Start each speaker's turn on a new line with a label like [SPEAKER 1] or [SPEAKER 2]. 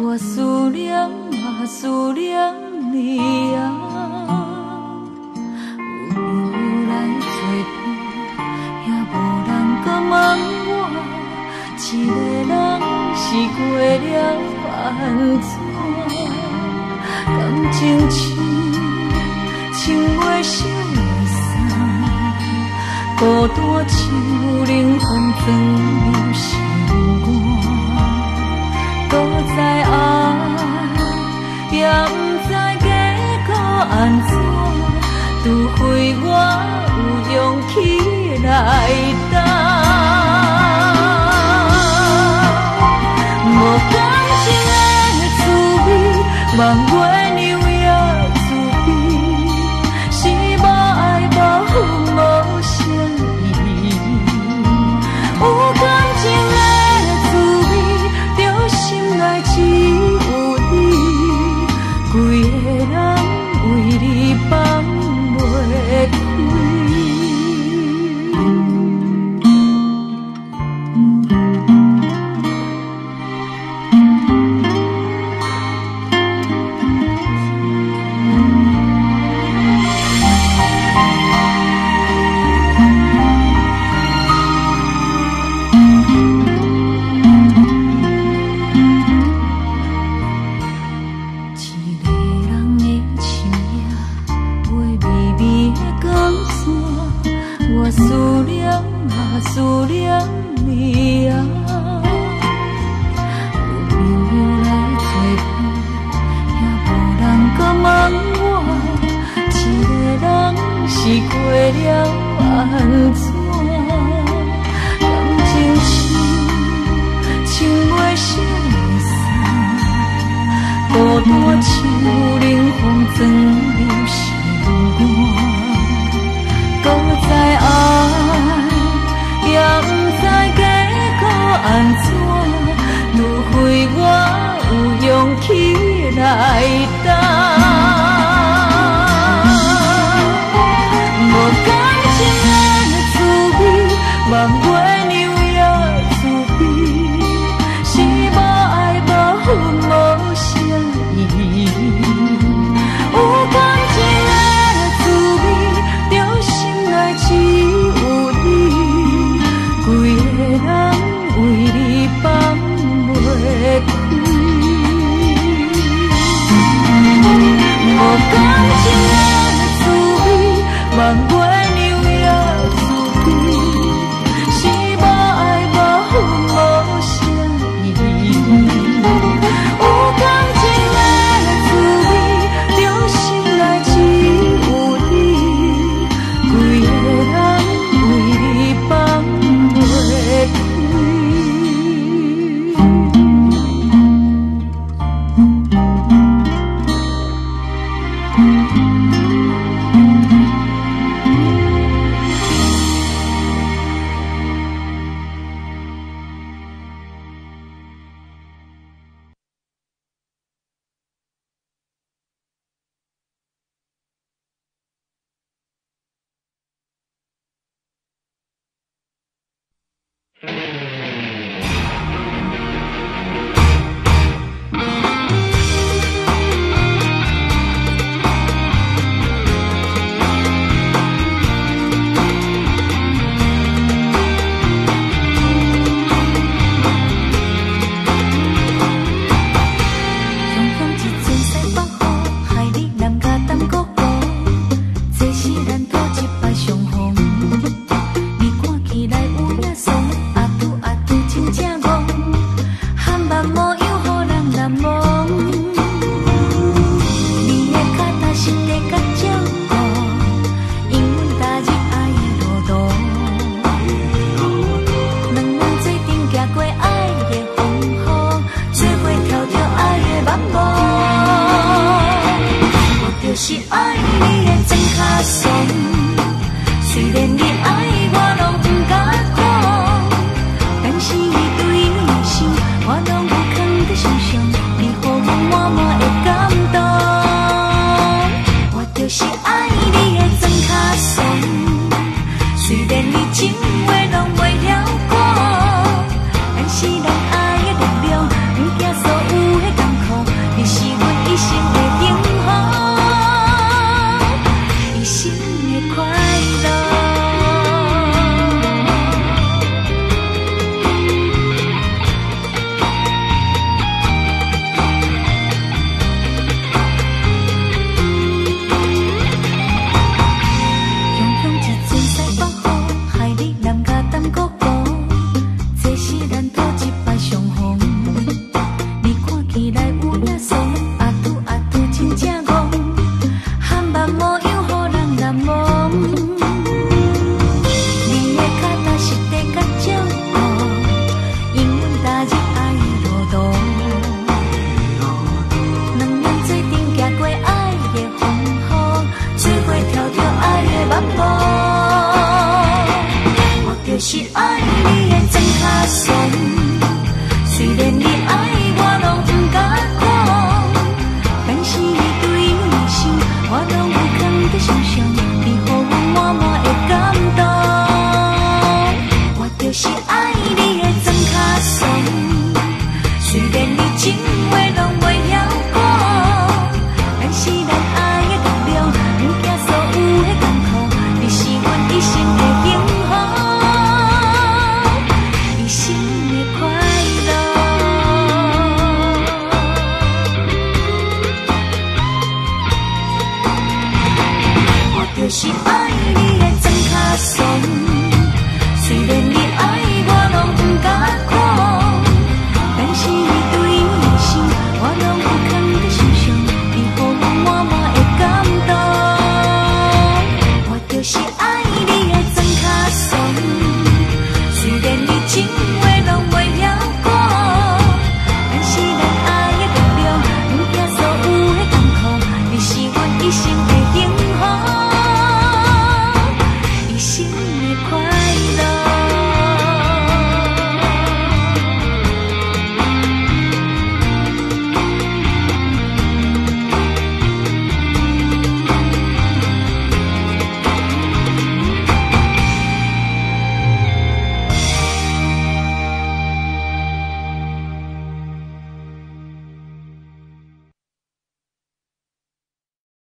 [SPEAKER 1] 我思念啊思念你啊，有朋友来作伴，也无人搁问我，一个人是过了安怎？感情像月烧的伞，孤单像冷风装入心肝，搁再爱，也不知结果安怎，除非我有勇气来等。无感情的滋味，万月娘也滋味，是无爱无恨无声意。有感情的滋味，着心内只有你，规个人为你放袂开。思念你啊，有朋友来作伴，也无人搁问我，一个人是过了安怎？感情像月烧的伞，孤单像冷风装入心肝，搁再爱。也不知结果安怎，除非我有勇气来等。无感情的滋味，万月娘也滋味，是无爱无恨无声意。有感情的滋味，着心内只有你。规个人为你放袂开，无感情的滋味，万月娘也滋味，是无爱无恨无声意。有感情的滋味，着心内只有你，规个人为你放。